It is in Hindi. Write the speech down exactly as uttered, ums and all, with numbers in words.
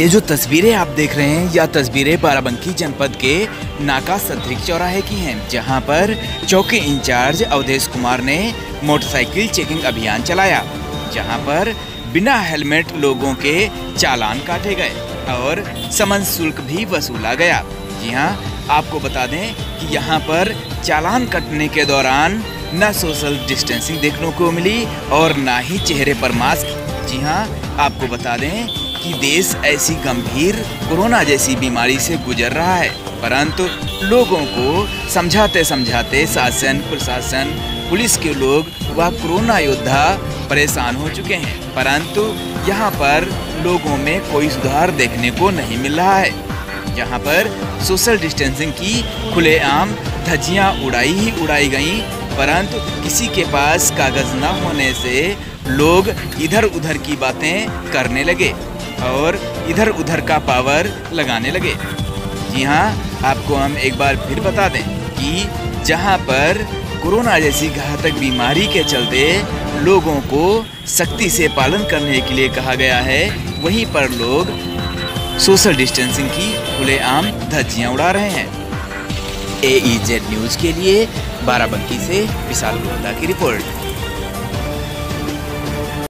ये जो तस्वीरें आप देख रहे हैं यह तस्वीरें बाराबंकी जनपद के नाका सदरिक चौराहे की हैं, जहां पर चौकी इंचार्ज अवधेश कुमार ने मोटरसाइकिल चेकिंग अभियान चलाया, जहां पर बिना हेलमेट लोगों के चालान काटे गए और समन शुल्क भी वसूला गया। जी हां, आपको बता दें कि यहां पर चालान कटने के दौरान न सोशल डिस्टेंसिंग देखने को मिली और न ही चेहरे पर मास्क। जी हां, आपको बता दें कि देश ऐसी गंभीर कोरोना जैसी बीमारी से गुजर रहा है, परंतु लोगों को समझाते समझाते शासन, प्रशासन, पुलिस के लोग व कोरोना योद्धा परेशान हो चुके हैं, परंतु यहाँ पर लोगों में कोई सुधार देखने को नहीं मिल रहा है। यहाँ पर सोशल डिस्टेंसिंग की खुलेआम धज्जियाँ उड़ाई ही उड़ाई गईं, परंतु किसी के पास कागज न होने से लोग इधर उधर की बातें करने लगे और इधर उधर का पावर लगाने लगे। जी हाँ, आपको हम एक बार फिर बता दें कि जहाँ पर कोरोना जैसी घातक बीमारी के चलते लोगों को सख्ती से पालन करने के लिए कहा गया है, वहीं पर लोग सोशल डिस्टेंसिंग की खुलेआम धज्जियां उड़ा रहे हैं। ए ई जेड न्यूज़ के लिए बाराबंकी से विशाल गुप्ता की रिपोर्ट।